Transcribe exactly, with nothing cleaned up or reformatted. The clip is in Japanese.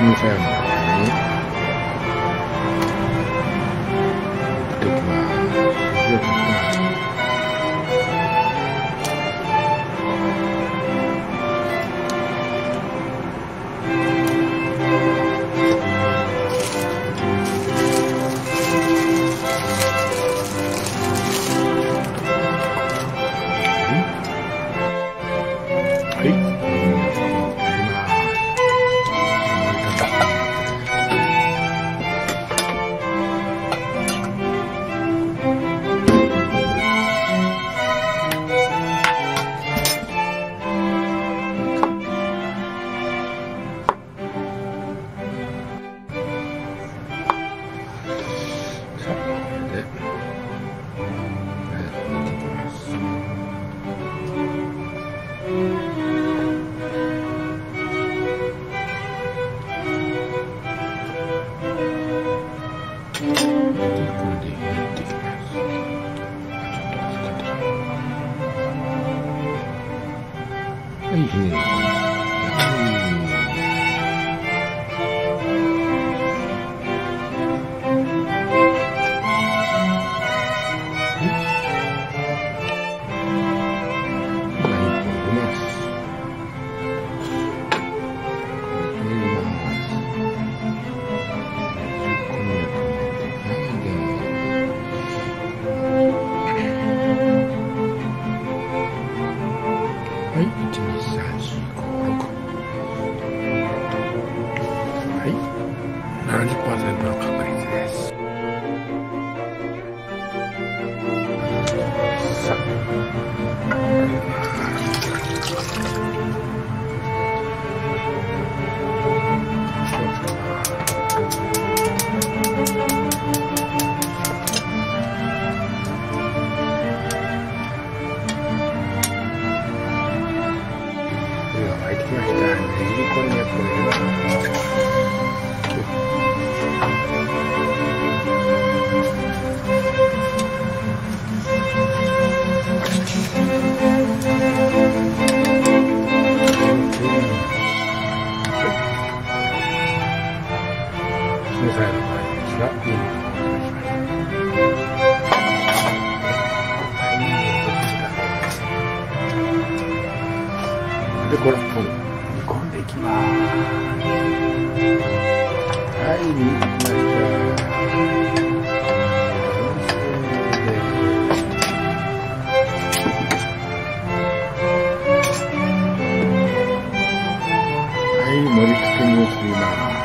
みさやの方に送っておきます。火をかけます。はい。さあ、これで、えー、抜いていきます。で、これでひねっていきます。ちょっと預けて。はい、ひねります。はい、いち、に、さん、よん、ご、ろく。はい、ななじゅっパーセント の確率です。さあ、これは沸いてきました。ねじりこんにゃくを入れます。小さいのがありますが、いいのがお願いします。で、ご、ろっぷん煮込んでいきます。はい、煮込みました。はい、盛り付けに移ります。